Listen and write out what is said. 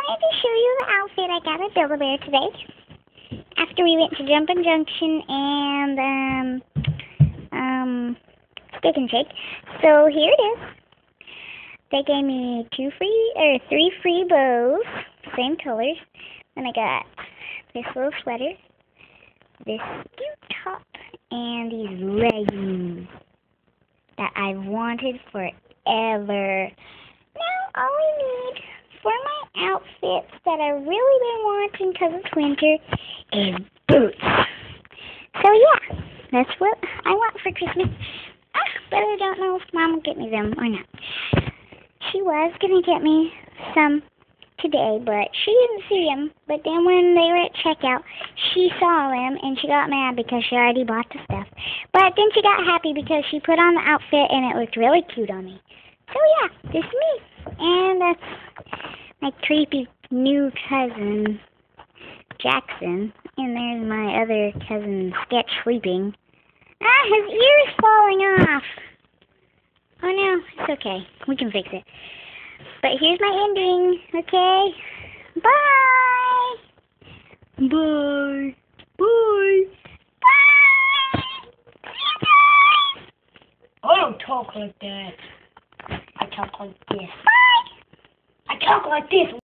wanted to show you the outfit I got at Build-A-Bear today. After we went to Jumpin' Junction and Stick and Shake. So here it is. They gave me 3 free bows, same colors. Then I got this little sweater, this cute top, and these leggings that I've wanted forever. Now all I need for my outfits that I've really been wanting because it's winter is boots. So yeah, that's what I want for Christmas. But I don't know if Mom will get me them or not. She was going to get me some today, but she didn't see them. But then when they were at checkout, she saw them and she got mad because she already bought the stuff. But then she got happy because she put on the outfit and it looked really cute on me. So yeah, this is me. And that's my creepy new cousin, Jackson. And there's my other cousin, Sketch, sleeping. His ear's falling off. Oh no, it's okay. We can fix it. But here's my ending, okay? Bye! Bye! Bye! Bye! See you guys! I don't talk like that. I talk like this. Bye! I talk like this.